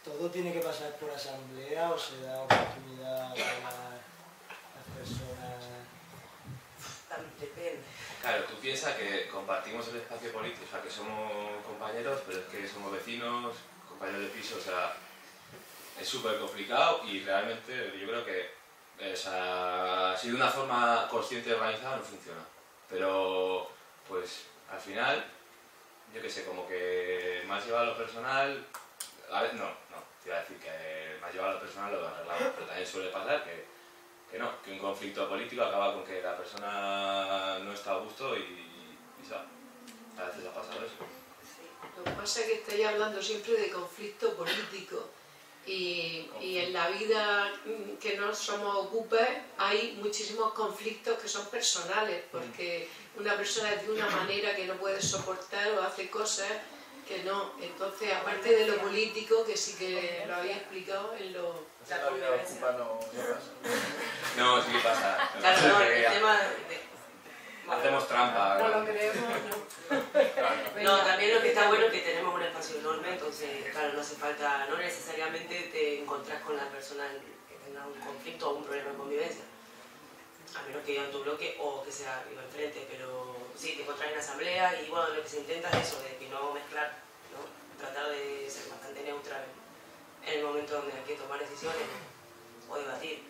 ¿Todo tiene que pasar por asamblea o se da oportunidad a las personas? Depende. Claro, tú piensas que compartimos el espacio político, o sea, que somos compañeros, pero es que somos vecinos, compañeros de piso, o sea, es súper complicado y realmente yo creo que, o sea, si de una forma consciente y organizada no funciona. Pero, pues, al final, yo qué sé, como que más llevado a lo personal, a ver, no, te iba a decir que más llevado a lo personal lo arreglamos, pero también suele pasar que un conflicto político acaba con que la persona no está a gusto y ¿sabes? A veces ha pasado eso. Sí. Lo que pasa es que estáis hablando siempre de conflicto político y en la vida que no somos ocupes hay muchísimos conflictos que son personales, porque una persona es de una manera que no puede soportar o hace cosas que no. Entonces, aparte de lo político, que sí que lo había explicado en lo... La vida ocupa no pasa. No, sí que pasa. Claro, no, el tema hacemos trampa. No lo creemos, no. No, también lo que está bueno es que tenemos un espacio enorme, entonces, claro, no hace falta, no necesariamente te encontrás con la persona que tenga un conflicto o un problema de convivencia, a menos que viva en tu bloque o que sea viva enfrente, pero sí, te encontrás en asamblea y bueno, lo que se intenta es eso, de que no mezclar, ¿no? Tratar de ser bastante neutral en el momento donde hay que tomar decisiones o debatir.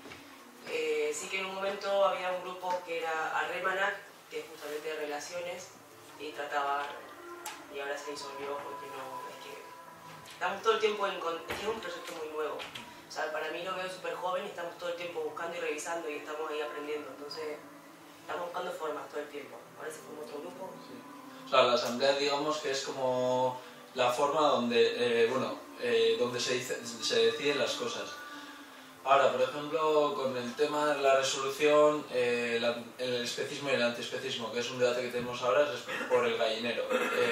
Sí que en un momento había un grupo que era Arremanac, que es justamente de relaciones, y trataba, y ahora se disolvió porque no, es que estamos todo el tiempo es que es un proyecto muy nuevo. O sea, para mí lo veo súper joven y estamos todo el tiempo buscando y revisando y estamos ahí aprendiendo, entonces estamos buscando formas todo el tiempo. Ahora se forma otro grupo. Sí. O sea, la asamblea digamos que es como la forma donde, donde se deciden las cosas. Ahora, por ejemplo, con el tema de la resolución, el especismo y el antiespecismo, que es un debate que tenemos ahora, es por el gallinero.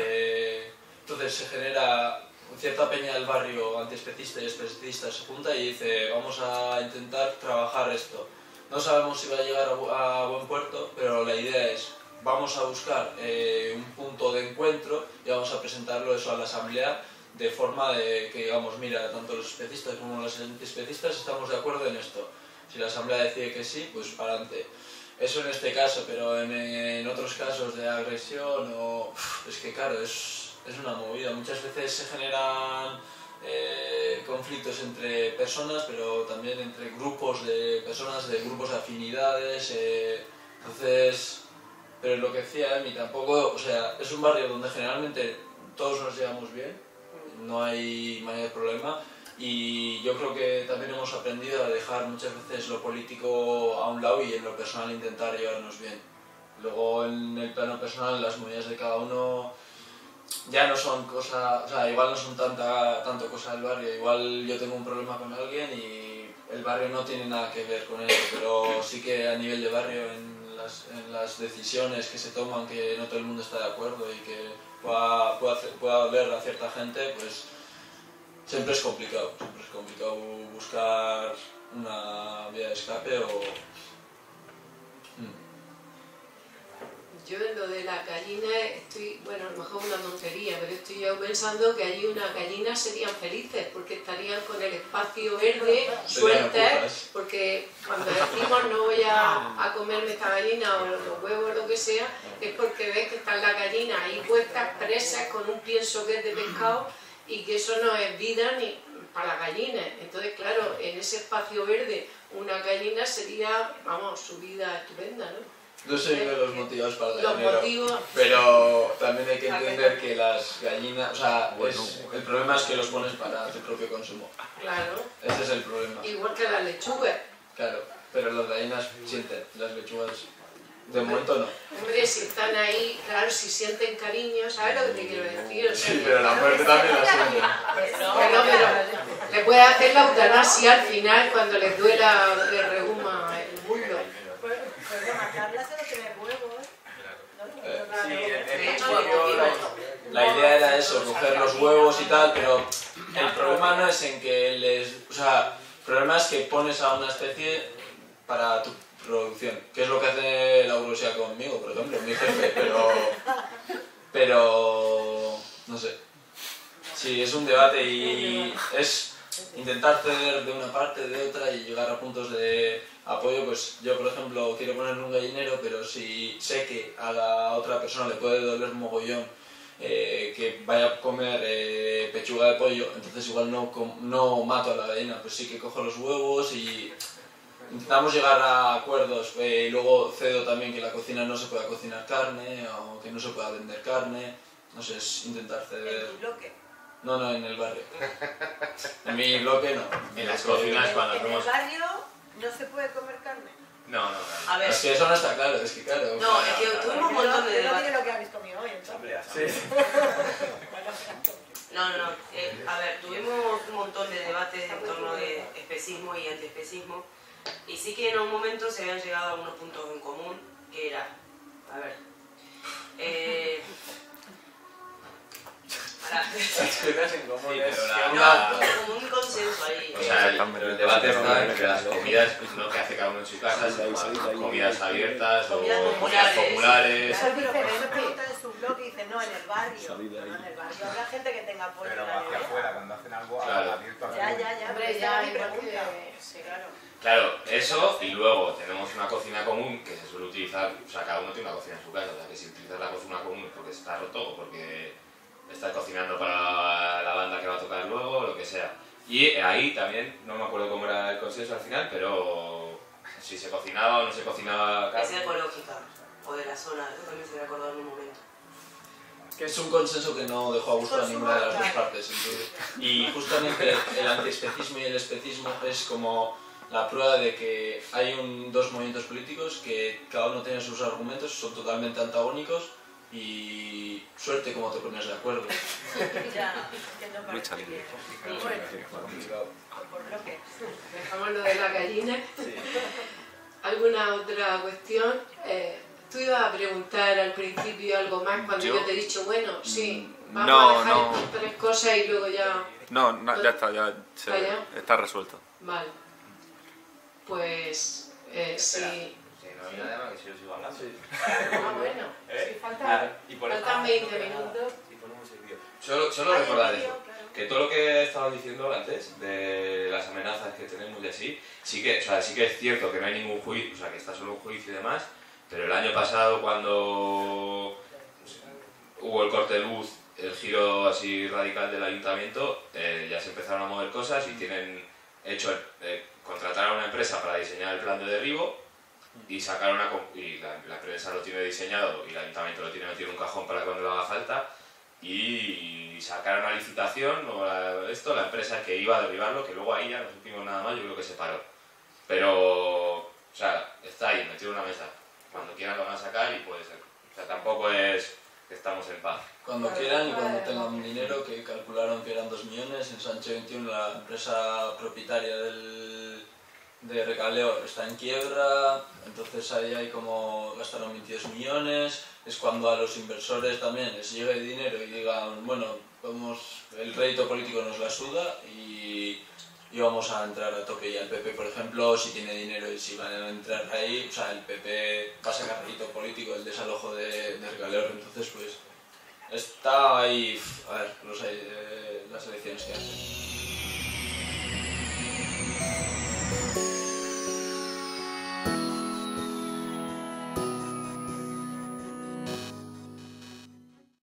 Entonces se genera cierta peña del barrio antiespecista y especista, se junta y dice vamos a intentar trabajar esto. No sabemos si va a llegar a buen puerto, pero la idea es vamos a buscar un punto de encuentro y vamos a presentarlo eso a la asamblea, de forma de que digamos, mira, tanto los especistas como los antiespecistas estamos de acuerdo en esto. Si la asamblea decide que sí, pues para adelante. Eso en este caso, pero en otros casos de agresión, es que claro, es una movida. Muchas veces se generan conflictos entre personas, pero también entre grupos de personas, de grupos de afinidades. Entonces, pero lo que decía Emi, tampoco, o sea, es un barrio donde generalmente todos nos llevamos bien. No hay mayor problema y yo creo que también hemos aprendido a dejar muchas veces lo político a un lado y en lo personal intentar llevarnos bien. Luego en el plano personal las movidas de cada uno ya no son cosas, o sea, igual no son tanto cosa del barrio, igual yo tengo un problema con alguien y el barrio no tiene nada que ver con ello, pero sí que a nivel de barrio en las decisiones que se toman, que no todo el mundo está de acuerdo y que pueda doler a cierta gente, pues siempre es complicado buscar una vía de escape o... Yo en lo de la gallina estoy, bueno, a lo mejor una tontería, pero estoy yo pensando que allí unas gallinas serían felices porque estarían con el espacio verde, sueltas, porque cuando decimos no voy a comerme esta gallina o los huevos o lo que sea, es porque ves que están las gallinas ahí puestas, presas, con un pienso que es de pescado y que eso no es vida ni para las gallinas. Entonces, claro, en ese espacio verde una gallina sería, vamos, su vida estupenda, ¿no? No sé de los motivos para el Los gallinero, motivos, pero también hay que entender que las gallinas, o sea, el problema es que los pones para tu propio consumo. claro, Ese es el problema. igual que las lechugas. Claro, pero las gallinas sienten, las lechugas de momento no. Hombre, si están ahí, claro, si sienten cariño, ¿sabes lo que te quiero decir? O sea, Sí, pero la muerte también la sienten. bueno, pero le puedes hacer la eutanasia al final cuando les duela de reuma el muslo. Puede matarlas a los tener huevos. La idea era eso, coger los huevos y tal, pero el problema no es en que les... O sea, el problema es que pones a una especie para tu producción, que es lo que hace la Eurosia conmigo, por ejemplo, mi jefe, pero no sé. Sí, es un debate y es intentar ceder de una parte, de otra y llegar a puntos de apoyo. Pues yo, por ejemplo, quiero poner un gallinero, pero si sé que a la otra persona le puede doler mogollón que vaya a comer pechuga de pollo, entonces igual no mato a la gallina, pues sí que cojo los huevos y intentamos llegar a acuerdos. Y luego cedo también que en la cocina no se pueda cocinar carne o que no se pueda vender carne, no sé, es intentar ceder. ¿En tu bloque? No, en el barrio. En mi bloque no. En las cocinas cuando ¿En el hacemos... barrio no se puede comer carne? No. A ver, Es que eso no está claro, es que claro. no, es que tuvimos un montón de Yo no debates. diré lo que habéis comido hoy, entonces. Sí. No. A ver, tuvimos un montón de debates en torno de especismo y antiespecismo. Y sí que en un momento se habían llegado a unos puntos en común, que era, a ver, Experiencias en común, Sí, es pero que la- como un consenso ahí. O sea, el debate está entre las comidas, ¿no?, que hace cada uno en su casa, sino comidas abiertas o Comidas comidas populares. populares. Claro, pero eso pregunta en su blog y dice, no, en el barrio. No, en el barrio habrá gente que tenga pollo Pero en la hacia nevera. afuera, cuando hacen algo Claro. abierto a Ya, Hombre, esa ya, es mi igual que... pregunta. Sí, claro. Claro, eso, y luego tenemos una cocina común que se suele utilizar, o sea, cada uno tiene una cocina en su casa, o sea, que si utilizas la cocina común es porque está roto o porque estás cocinando para la banda que va a tocar luego, o lo que sea. Y ahí también, no me acuerdo cómo era el consenso al final, pero si se cocinaba o no se cocinaba Que sea carne. ecológica, o de la zona, eso también se me acordó en un momento. que es un consenso que no dejó a gusto a ninguna de las dos partes. Entonces, y justamente el antiespecismo y el especismo es como la prueba de que hay dos movimientos políticos que cada uno tiene sus argumentos, son totalmente antagónicos y suerte como te pones de acuerdo. Ya, que no parece bien. Por bloque. Dejamos lo de la gallina. ¿Alguna otra cuestión? Tú ibas a preguntar al principio algo más cuando yo te he dicho, bueno, sí, vamos a dejar estas 3 cosas y luego ya... No, ya está, ya está resuelto. Vale. Pues, sí. Si no hay nada más, que si yo sigo hablando. Ah, bueno. Sí, faltan 20 minutos. Solo recordar eso, que todo lo que estaba diciendo antes, de las amenazas que tenemos y así, sí que es cierto que no hay ningún juicio, o sea, que está solo un juicio y demás, pero el año pasado cuando hubo el corte de luz, el giro así radical del ayuntamiento, ya se empezaron a mover cosas y tienen hecho, contrataron a una empresa para diseñar el plan de derribo y sacaron y la prensa lo tiene diseñado y el ayuntamiento lo tiene metido en un cajón para cuando le haga falta, y sacaron a licitación la empresa que iba a derribarlo, que luego ahí ya no supimos nada más, yo creo que se paró. Pero, o sea, está ahí, metido en una mesa. Cuando quieran lo van a sacar y puede ser. O sea, tampoco es que estamos en paz. Cuando quieran y cuando tengan dinero, que calcularon que eran 2 millones, en Sánchez 21 la empresa propietaria de Recaleo está en quiebra, entonces ahí hay como gastaron 22 millones, es cuando a los inversores también les llegue el dinero y digan, bueno, el rédito político nos la suda y vamos a entrar a tope. Y el PP, por ejemplo, si tiene dinero y si van a entrar ahí, o sea, el PP va a sacar rédito político, el desalojo de Recaleo, entonces pues está ahí, a ver, las elecciones que hacen.